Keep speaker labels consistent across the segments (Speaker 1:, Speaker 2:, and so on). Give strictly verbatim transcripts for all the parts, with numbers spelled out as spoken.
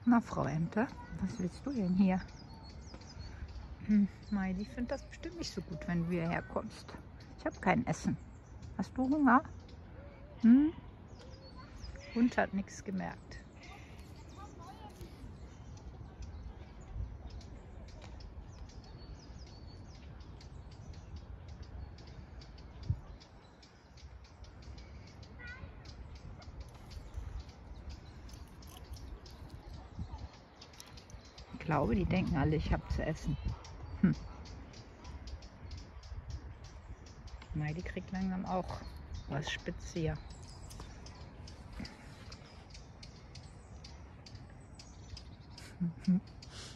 Speaker 1: Na, Frau Ente, was willst du denn hier? Hm, Maili findet das bestimmt nicht so gut, wenn du hierher kommst. Ich habe kein Essen. Hast du Hunger? Hm? Hund hat nichts gemerkt. Ich glaube, die denken alle, ich habe zu essen. Hm. Maili kriegt langsam auch was spitz hier. Mhm.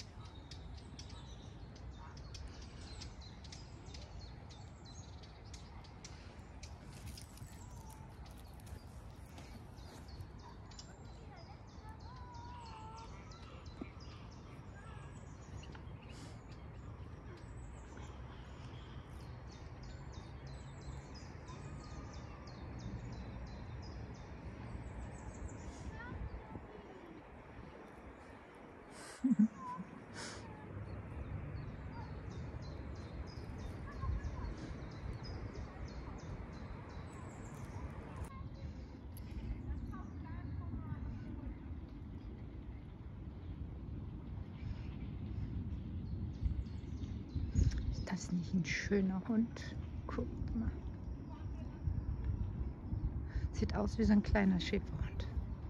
Speaker 1: Ist das nicht ein schöner Hund? Guckt mal. Sieht aus wie so ein kleiner Schäferhund.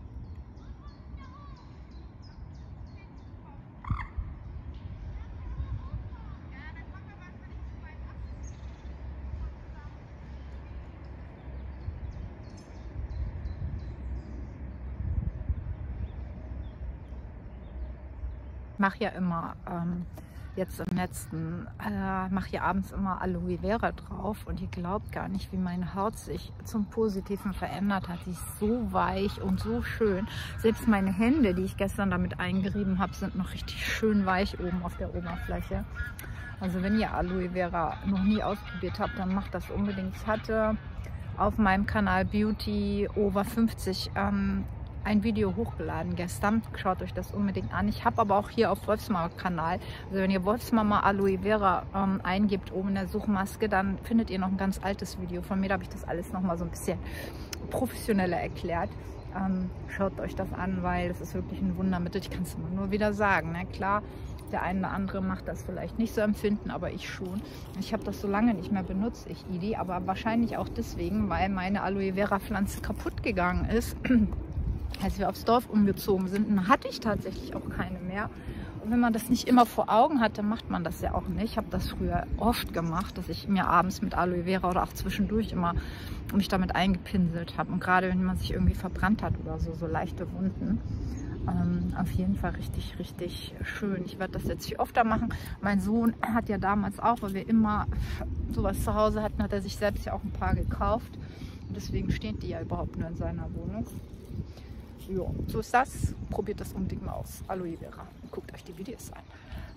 Speaker 1: Ich mache ja immer ähm, jetzt im letzten, äh, mache ja abends immer Aloe Vera drauf und ihr glaubt gar nicht, wie meine Haut sich zum Positiven verändert hat. Sie ist so weich und so schön. Selbst meine Hände, die ich gestern damit eingerieben habe, sind noch richtig schön weich oben auf der Oberfläche. Also wenn ihr Aloe Vera noch nie ausprobiert habt, dann macht das unbedingt. Ich hatte auf meinem Kanal Beauty Over fünfzig ähm, ein Video hochgeladen gestern. Schaut euch das unbedingt an. Ich habe aber auch hier auf Wolfsmama Kanal, also wenn ihr Wolfsmama Aloe Vera ähm, eingibt oben in der Suchmaske, dann findet ihr noch ein ganz altes Video von mir. Da habe ich das alles noch mal so ein bisschen professioneller erklärt. Ähm, schaut euch das an, weil das ist wirklich ein Wundermittel. Ich kann es immer nur wieder sagen. Ne? Klar, der eine oder andere macht das vielleicht nicht so empfinden, aber ich schon. Ich habe das so lange nicht mehr benutzt, ich Idi, aber wahrscheinlich auch deswegen, weil meine Aloe Vera Pflanze kaputt gegangen ist. Als wir aufs Dorf umgezogen sind, dann hatte ich tatsächlich auch keine mehr. Und wenn man das nicht immer vor Augen hat, dann macht man das ja auch nicht. Ich habe das früher oft gemacht, dass ich mir abends mit Aloe Vera oder auch zwischendurch immer mich damit eingepinselt habe. Und gerade wenn man sich irgendwie verbrannt hat oder so, so leichte Wunden. Ähm, auf jeden Fall richtig, richtig schön. Ich werde das jetzt viel öfter machen. Mein Sohn hat ja damals auch, weil wir immer sowas zu Hause hatten, hat er sich selbst ja auch ein paar gekauft. Und deswegen stehen die ja überhaupt nur in seiner Wohnung. Jo, so ist das. Probiert das unbedingt mal aus. Aloe Vera. Guckt euch die Videos an.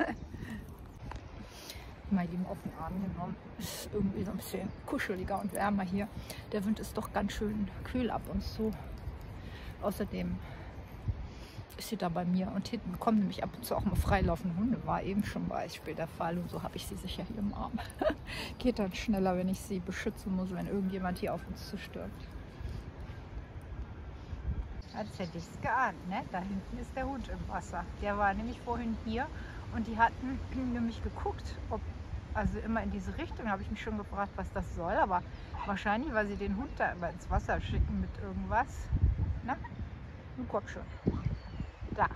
Speaker 1: Mal eben auf den Arm genommen. Ist irgendwie so ein bisschen kuscheliger und wärmer hier. Der Wind ist doch ganz schön kühl ab und zu. Außerdem ist sie da bei mir. Und hinten kommen nämlich ab und zu auch mal freilaufende Hunde. War eben schon Beispiel der Fall. Und so habe ich sie sicher hier im Arm. Geht dann schneller, wenn ich sie beschützen muss, wenn irgendjemand hier auf uns zustürmt. Als hätte ich es geahnt, ne? Da hinten ist der Hund im Wasser. Der war nämlich vorhin hier und die hatten nämlich geguckt, ob, also immer in diese Richtung, habe ich mich schon gefragt, was das soll, aber wahrscheinlich, weil sie den Hund da immer ins Wasser schicken mit irgendwas. Na, nun komm schon. Da.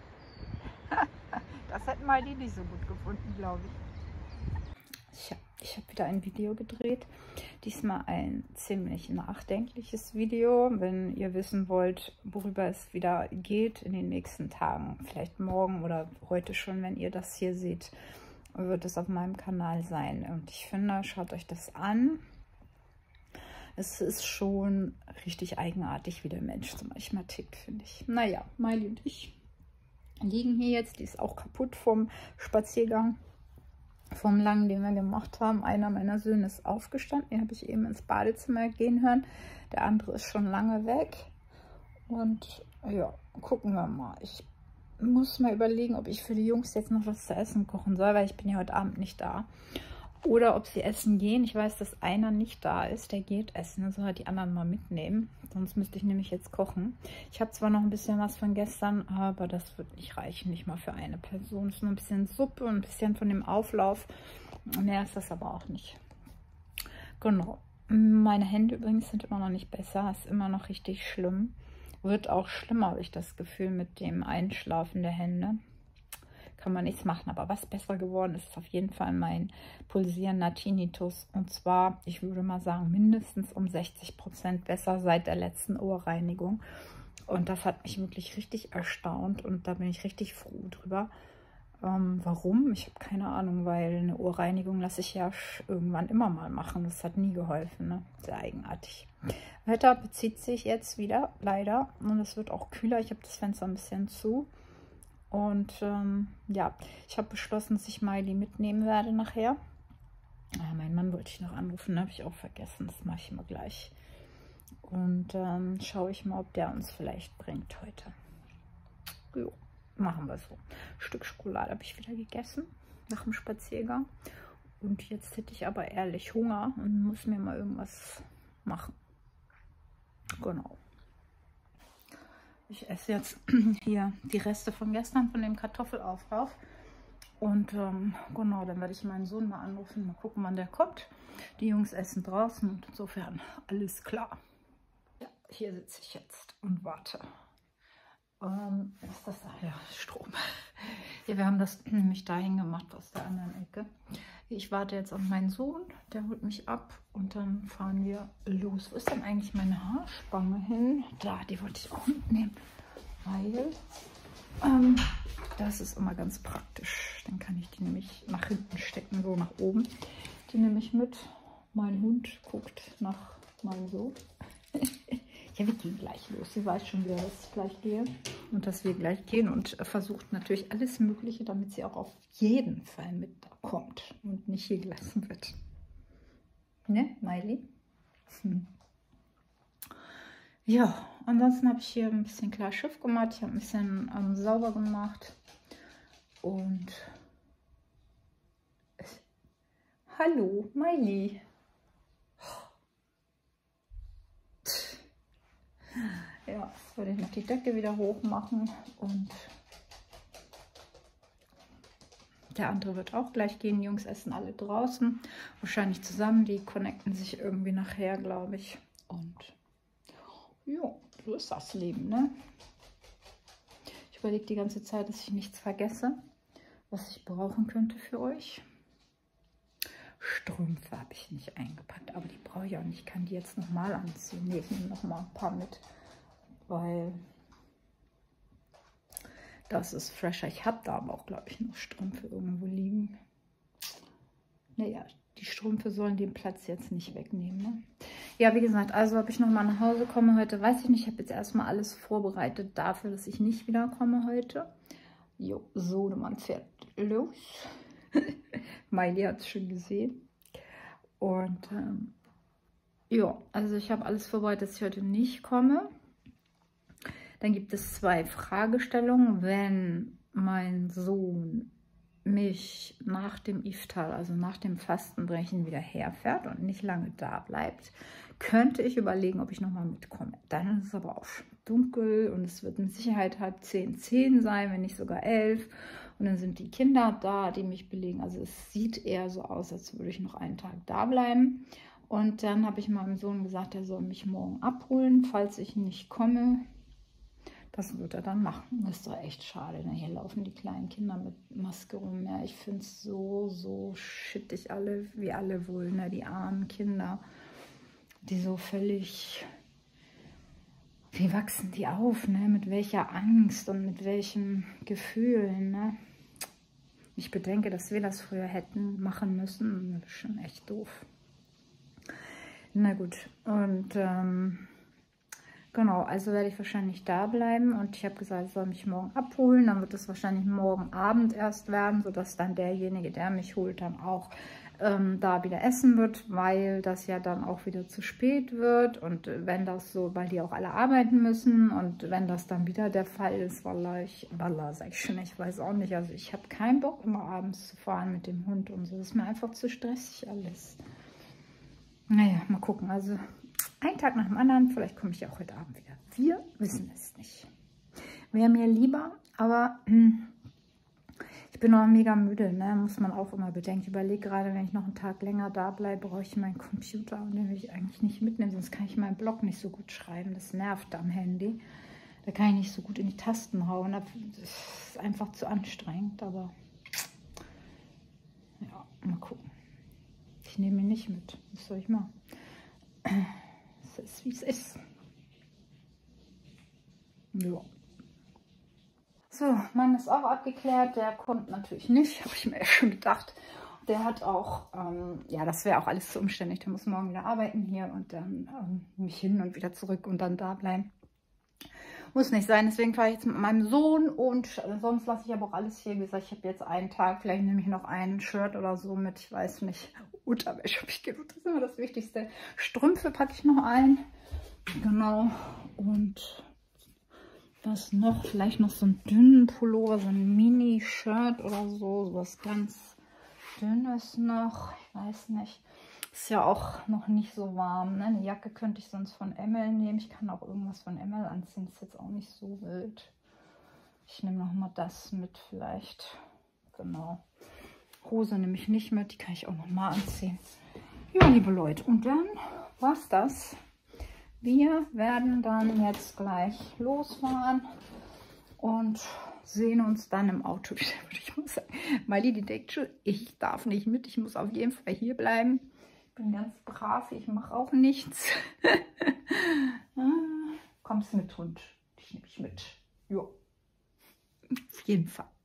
Speaker 1: Das hätten mal die nicht so gut gefunden, glaube ich. Ich habe ich hab wieder ein Video gedreht. Diesmal ein ziemlich nachdenkliches Video. Wenn ihr wissen wollt, worüber es wieder geht in den nächsten Tagen, vielleicht morgen oder heute schon, wenn ihr das hier seht, wird es auf meinem Kanal sein. Und ich finde, schaut euch das an. Es ist schon richtig eigenartig, wie der Mensch so manchmal tickt, finde ich. Naja, Maili und ich liegen hier jetzt. Die ist auch kaputt vom Spaziergang. Vom langen, den wir gemacht haben. Einer meiner Söhne ist aufgestanden. Den habe ich eben ins Badezimmer gehen hören. Der andere ist schon lange weg. Und ja, gucken wir mal. Ich muss mal überlegen, ob ich für die Jungs jetzt noch was zu essen kochen soll, weil ich bin ja heute Abend nicht da. Oder ob sie essen gehen. Ich weiß, dass einer nicht da ist, der geht essen. Dann soll er die anderen mal mitnehmen. Sonst müsste ich nämlich jetzt kochen. Ich habe zwar noch ein bisschen was von gestern, aber das wird nicht reichen. Nicht mal für eine Person. Es ist nur ein bisschen Suppe und ein bisschen von dem Auflauf. Mehr ist das aber auch nicht. Genau. Meine Hände übrigens sind immer noch nicht besser. Ist immer noch richtig schlimm. Wird auch schlimmer, habe ich das Gefühl, mit dem Einschlafen der Hände. Kann man nichts machen. Aber was besser geworden ist, ist auf jeden Fall mein pulsierender Tinnitus. Und zwar, ich würde mal sagen, mindestens um sechzig Prozent besser seit der letzten Ohrreinigung. Und das hat mich wirklich richtig erstaunt. Und da bin ich richtig froh drüber. Ähm, warum? Ich habe keine Ahnung, weil eine Ohrreinigung lasse ich ja irgendwann immer mal machen. Das hat nie geholfen. Ne? Sehr eigenartig. Wetter bezieht sich jetzt wieder, leider. Und es wird auch kühler. Ich habe das Fenster ein bisschen zu. Und ähm, ja, ich habe beschlossen, dass ich Miley mitnehmen werde nachher. Ah, mein Mann wollte ich noch anrufen, habe ich auch vergessen. Das mache ich mal gleich. Und ähm, schaue ich mal, ob der uns vielleicht bringt heute. Jo, machen wir so. Ein Stück Schokolade habe ich wieder gegessen nach dem Spaziergang. Und jetzt hätte ich aber ehrlich Hunger und muss mir mal irgendwas machen. Genau. Ich esse jetzt hier die Reste von gestern, von dem Kartoffelauflauf. Und ähm, genau, dann werde ich meinen Sohn mal anrufen, mal gucken, wann der kommt. Die Jungs essen draußen und insofern alles klar. Ja, hier sitze ich jetzt und warte. Ähm, was ist das da? Ja, Strom. Ja, wir haben das nämlich dahin gemacht, aus der anderen Ecke. Ich warte jetzt auf meinen Sohn, der holt mich ab und dann fahren wir los. Wo ist denn eigentlich meine Haarspange hin? Da, die wollte ich auch mitnehmen, weil ähm, das ist immer ganz praktisch. Dann kann ich die nämlich nach hinten stecken, so nach oben. Die nehme ich mit. Mein Hund guckt nach meinem Sohn. Ja, wir gehen gleich los. Sie weiß schon wieder, dass ich gleich gehe und dass wir gleich gehen und versucht natürlich alles Mögliche, damit sie auch auf jeden Fall mitkommt und nicht hier gelassen wird. Ne, Miley? Hm. Ja, ansonsten habe ich hier ein bisschen klar Schiff gemacht. Ich habe ein bisschen ähm, sauber gemacht und hallo, Miley. Ja, jetzt werde ich noch die Decke wieder hoch machen und der andere wird auch gleich gehen. Die Jungs essen alle draußen, wahrscheinlich zusammen. Die connecten sich irgendwie nachher, glaube ich. Und ja, so ist das Leben, ne? Ich überlege die ganze Zeit, dass ich nichts vergesse, was ich brauchen könnte für euch. Strümpfe habe ich nicht eingepackt, aber die brauche ich auch nicht. Ich kann die jetzt nochmal anziehen. Ne, ich nehme nochmal ein paar mit, weil das ist fresher. Ich habe da aber auch, glaube ich, noch Strümpfe irgendwo liegen. Naja, die Strümpfe sollen den Platz jetzt nicht wegnehmen. Ne? Ja, wie gesagt, also ob ich nochmal nach Hause komme heute, weiß ich nicht. Ich habe jetzt erstmal alles vorbereitet dafür, dass ich nicht wiederkomme heute. Jo, Sohnemann fährt los. Miley hat es schon gesehen. Und ähm, ja, also ich habe alles vorbereitet, dass ich heute nicht komme. Dann gibt es zwei Fragestellungen. Wenn mein Sohn mich nach dem Iftar, also nach dem Fastenbrechen, wieder herfährt und nicht lange da bleibt, könnte ich überlegen, ob ich nochmal mitkomme. Dann ist es aber auch schon dunkel und es wird mit Sicherheit halb zehn, zehn sein, wenn nicht sogar elf. Und dann sind die Kinder da, die mich belegen. Also es sieht eher so aus, als würde ich noch einen Tag da bleiben. Und dann habe ich meinem Sohn gesagt, er soll mich morgen abholen, falls ich nicht komme. Das wird er dann machen. Das ist doch echt schade. Denn hier laufen die kleinen Kinder mit Maske rum. Ja, ich finde es so, so shittig alle, wie alle wohl, ne? Die armen Kinder, die so völlig... Wie wachsen die auf, ne? Mit welcher Angst und mit welchen Gefühlen, ne? Ich bedenke, dass wir das früher hätten machen müssen. Das ist schon echt doof. Na gut, und ähm, genau, also werde ich wahrscheinlich da bleiben. Und ich habe gesagt, ich soll mich morgen abholen. Dann wird es wahrscheinlich morgen Abend erst werden, sodass dann derjenige, der mich holt, dann auch ähm, da wieder essen wird, weil das ja dann auch wieder zu spät wird. Und wenn das so, weil die auch alle arbeiten müssen und wenn das dann wieder der Fall ist, wallah, ich, wallah, sag ich schon, ich weiß auch nicht. Also ich habe keinen Bock, immer abends zu fahren mit dem Hund und so. Das ist mir einfach zu stressig alles. Naja, mal gucken. Also ein Tag nach dem anderen, vielleicht komme ich ja auch heute Abend wieder. Wir wissen es nicht. Wäre mir lieber, aber hm, ich bin noch mega müde, ne? Muss man auch immer bedenken. Ich überlege gerade, wenn ich noch einen Tag länger da bleibe, brauche ich meinen Computer und den will ich eigentlich nicht mitnehmen, sonst kann ich meinen Blog nicht so gut schreiben. Das nervt am Handy. Da kann ich nicht so gut in die Tasten hauen. Das ist einfach zu anstrengend, aber ja, mal gucken. Ich nehme ihn nicht mit. Was soll ich machen? Es ist, wie es ist. Ja. So, Mann ist auch abgeklärt. Der kommt natürlich nicht, habe ich mir ja schon gedacht. Der hat auch, ähm, ja, das wäre auch alles zu umständlich. Der muss morgen wieder arbeiten hier und dann ähm, mich hin und wieder zurück und dann da bleiben. Muss nicht sein, deswegen fahre ich jetzt mit meinem Sohn und sonst lasse ich aber auch alles hier. Wie gesagt, ich habe jetzt einen Tag, vielleicht nehme ich noch ein Shirt oder so mit, ich weiß nicht, Unterwäsche habe ich gedacht, das ist immer das Wichtigste. Strümpfe packe ich noch ein, genau, und was noch, vielleicht noch so einen dünnen Pullover, so ein Mini-Shirt oder so, sowas ganz Dünnes noch, ich weiß nicht. Ist ja auch noch nicht so warm, ne? Eine Jacke könnte ich sonst von Emmel nehmen. Ich kann auch irgendwas von Emmel anziehen. Ist jetzt auch nicht so wild. Ich nehme noch mal das mit vielleicht. Genau. Hose nehme ich nicht mit. Die kann ich auch noch mal anziehen. Ja, liebe Leute. Und dann war's das. Wir werden dann jetzt gleich losfahren und sehen uns dann im Auto wieder, würde ich mal sagen. Miley, die denkt schon, ich darf nicht mit. Ich muss auf jeden Fall hier bleiben. Bin ganz brav, ich mache auch nichts. Kommst mit Hund? Ich nehme dich mit. Ja, auf jeden Fall.